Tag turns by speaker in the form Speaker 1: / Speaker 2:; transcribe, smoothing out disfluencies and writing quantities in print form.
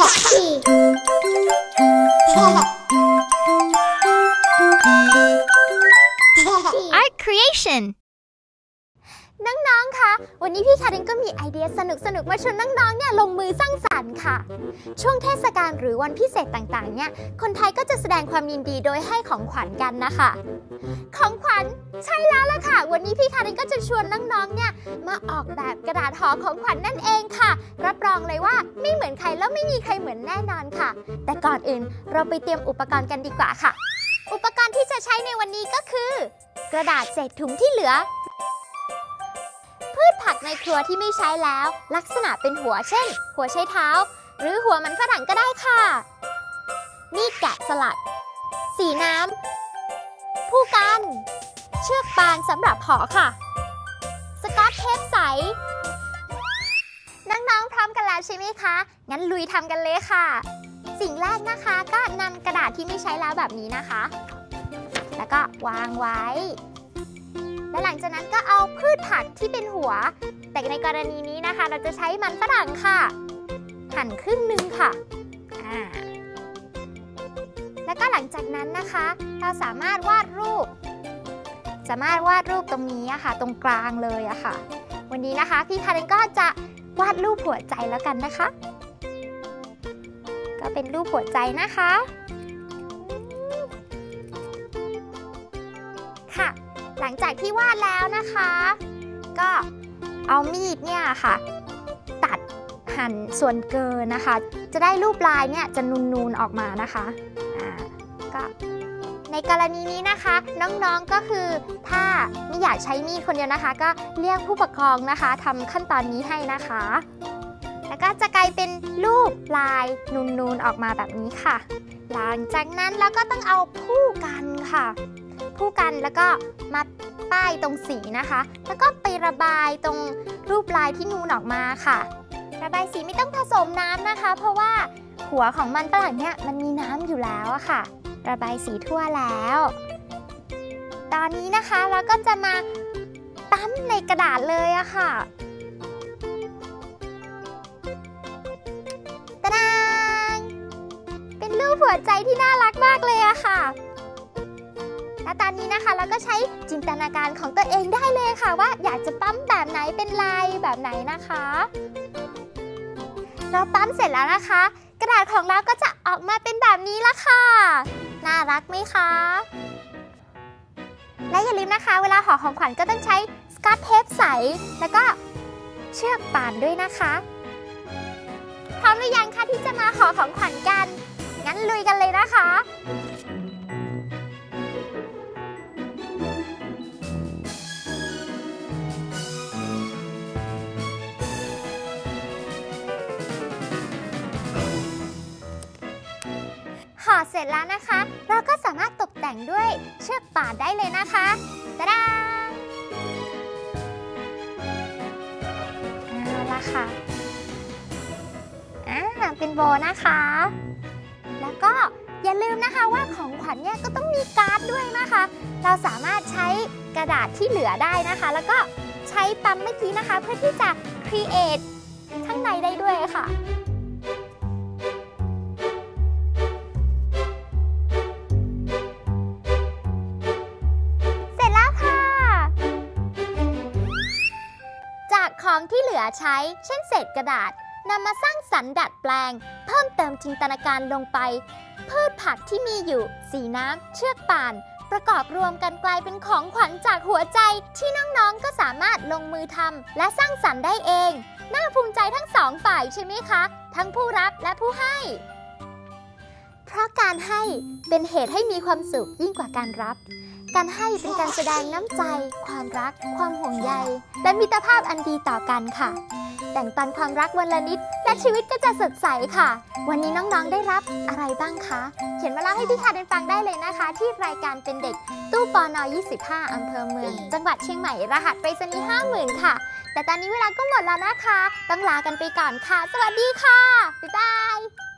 Speaker 1: Art creation น้องๆ คะวันนี้พี่คารินก็มีไอเดียสนุกๆ มาชวนน้องๆ เนี่ยลงมือสร้างสรรค์ค่ะช่วงเทศกาลหรือวันพิเศษต่างๆ เนี่ยคนไทยก็จะแสดงความยินดีโดยให้ของขวัญกันนะคะของขวัญใช่แล้วล่ะค่ะวันนี้พี่คารินก็จะชวนน้องๆ เนี่ยมาออกแบบกระดาษห่อของขวัญนั่นเองค่ะรับรองเลยว่าไม่เหมือนใครแล้วไม่มีใครเหมือนแน่นอนค่ะแต่ก่อนอื่นเราไปเตรียมอุปกรณ์กันดีกว่าค่ะอุปกรณ์ที่จะใช้ในวันนี้ก็คือกระดาษเศษถุงที่เหลือพืชผักในครัวที่ไม่ใช้แล้วลักษณะเป็นหัวเช่นหัวไชเท้าหรือหัวมันฝรั่งก็ได้ค่ะมีดแกะสลักสีน้ำผู้กันเชือกปานสำหรับห่อค่ะสกอตเทปใสน้องๆพร้อมกันแล้วใช่ไหมคะงั้นลุยทำกันเลยค่ะสิ่งแรกนะคะก็นำกระดาษที่ไม่ใช้แล้วแบบนี้นะคะแล้วก็วางไว้และหลังจากนั้นก็เอาพืชผักที่เป็นหัวแต่ในกรณีนี้นะคะเราจะใช้มันฝรั่งค่ะหั่นครึ่งหนึ่งค่ะแล้วก็หลังจากนั้นนะคะเราสามารถวาดรูปตรงนี้ค่ะตรงกลางเลยอะค่ะวันนี้นะคะพี่คารินก็จะวาดรูปหัวใจแล้วกันนะคะก็เป็นรูปหัวใจนะคะค่ะหลังจากที่วาดแล้วนะคะก็เอามีดเนี่ยค่ะตัดหั่นส่วนเกินนะคะจะได้รูปลายเนี่ยจะนูนๆออกมานะคะก็ในกรณีนี้นะคะน้องๆก็คือถ้าไม่อยากใช้มีดคนเดียวนะคะก็เรียกผู้ปกครองนะคะทำขั้นตอนนี้ให้นะคะแล้วก็จะกลายเป็นรูปลายนูนๆออกมาแบบนี้ค่ะหลังจากนั้นเราก็ต้องเอาผู้กันค่ะผู้กันแล้วก็มาป้ายตรงสีนะคะแล้วก็ไประบายตรงรูปลายที่นูนออกมาค่ะระบายสีไม่ต้องผสมน้ำนะคะเพราะว่าหัวของมันฝรั่งเนี่ยมันมีน้ำอยู่แล้วอะค่ะระบายสีทั่วแล้วตอนนี้นะคะเราก็จะมาตั้มในกระดาษเลยอะค่ะตะดางเป็นรูปหัวใจที่น่ารักมากเลยอะค่ะและตอนนี้นะคะเราก็ใช้จินตนาการของตัวเองได้เลยค่ะว่าอยากจะปั๊มแบบไหนเป็นลายแบบไหนนะคะเราปั๊มเสร็จแล้วนะคะกระดาษของเราก็จะออกมาเป็นแบบนี้ละค่ะน่ารักไหมคะและอย่าลืมนะคะเวลาห่อของขวัญก็ต้องใช้สกอตเทปใสแล้วก็เชือกป่านด้วยนะคะพร้อมหรือยังคะที่จะมาห่อของขวัญกันงั้นลุยกันเลยนะคะห่อเสร็จแล้วนะคะเราก็สามารถตกแต่งด้วยเชือกป่านได้เลยนะคะตะดาเอาละค่ะเป็นโบนะคะแล้วก็อย่าลืมนะคะว่าของขวัญเนี่ยก็ต้องมีการ์ดด้วยนะคะเราสามารถใช้กระดาษที่เหลือได้นะคะแล้วก็ใช้ปั๊มเมื่อกี้นะคะเพื่อที่จะ create ข้างในได้ด้วยค่ะของที่เหลือใช้เช่นเศษกระดาษนำมาสร้างสรรค์ดัดแปลงเพิ่มเติมจินตนาการลงไปพืชผักที่มีอยู่สีน้ำเชือกป่านประกอบรวมกันกลายเป็นของขวัญจากหัวใจที่น้องๆก็สามารถลงมือทำและสร้างสรรค์ได้เองน่าภูมิใจทั้งสองฝ่ายใช่ไหมคะทั้งผู้รับและผู้ให้เพราะการให้เป็นเหตุให้มีความสุขยิ่งกว่าการรับการให้เป็นการแสดงน้ำใจความรักความห่วงใยและมิตรภาพอันดีต่อกันค่ะแบ่งปันความรักวันละนิดและชีวิตก็จะสดใสค่ะวันนี้น้องๆได้รับอะไรบ้างคะเขียนมาเล่าให้พี่คารินฟังได้เลยนะคะที่รายการเป็นเด็กตู้ปน25อำเภอเมืองจังหวัดเชียงใหม่รหัสไปรษณีย์ 50,000 ค่ะแต่ตอนนี้เวลาก็หมดแล้วนะคะต้องลากันไปก่อนค่ะสวัสดีค่ะบ๊ายบาย